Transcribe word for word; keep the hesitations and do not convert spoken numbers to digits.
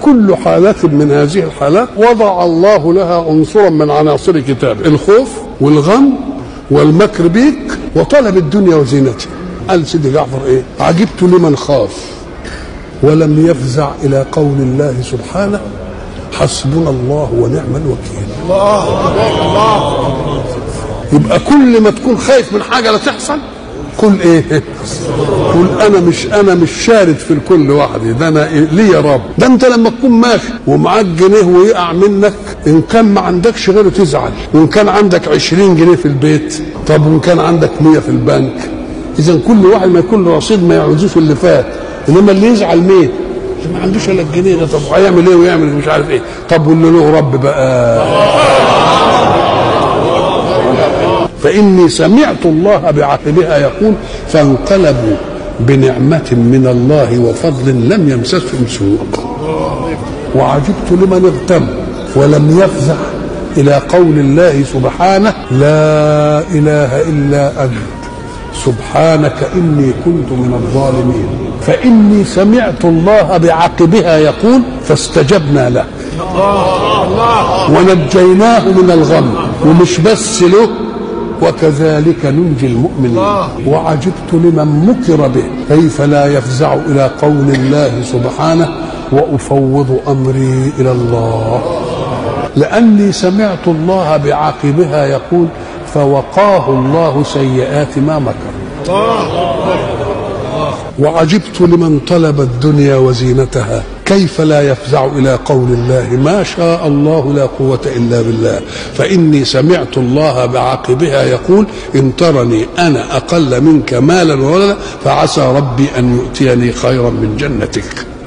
وكل حالة من هذه الحالات وضع الله لها عنصرا من عناصر كتابه، الخوف والغم والمكر بيك وطلب الدنيا وزينتها. قال سيدي جعفر ايه؟ عجبت لمن خاف ولم يفزع الى قول الله سبحانه حسبنا الله ونعم الوكيل. الله الله. يبقى كل ما تكون خايف من حاجه لا تحصل قل ايه؟ قل انا مش انا مش شارد في الكل لوحدي، ده انا إيه؟ ليه يا رب؟ ده انت لما تكون ماشي ومعاك جنيه ويقع منك، ان كان ما عندكش غيره تزعل، وان كان عندك عشرين جنيه في البيت، طب وان كان عندك مية في البنك. اذا كل واحد ما يكون له رصيد ما يعوزوش اللي فات، انما اللي يزعل مين؟ اللي ما عندوش الا الجنيه ده. طب هيعمل ايه ويعمل مش عارف ايه؟ طب واللي له رب بقى. فإني سمعت الله بعقبها يقول فانقلبوا بنعمة من الله وفضل لم يمسسهم سوء وعجبت لمن اغتم ولم يفزع إلى قول الله سبحانه لا إله إلا أنت سبحانك إني كنت من الظالمين. فإني سمعت الله بعقبها يقول فاستجبنا له ونجيناه من الغم، ومش بس له وكذلك ننجي المؤمنين. وعجبت لمن مكر به كيف لا يفزع إلى قول الله سبحانه وأفوض أمري إلى الله، لأني سمعت الله بعقبها يقول فوقاه الله سيئات ما مكر. وعجبت لمن طلب الدنيا وزينتها كيف لا يفزع إلى قول الله ما شاء الله لا قوة إلا بالله. فإني سمعت الله بعقبها يقول إن ترني أنا أقل منك مالا وولدا فعسى ربي أن يؤتيني خيرا من جنتك.